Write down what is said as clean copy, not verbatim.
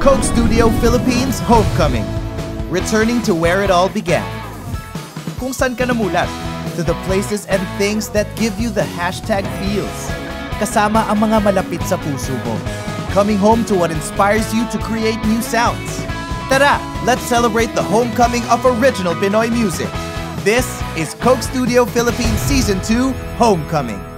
Coke Studio Philippines Homecoming, returning to where it all began. Kung saan ka namulat, to the places and things that give you the hashtag feels. Kasama ang mga malapit sa puso mo. Coming home to what inspires you to create new sounds. Tara, let's celebrate the homecoming of original Pinoy music. This is Coke Studio Philippines Season 2 Homecoming.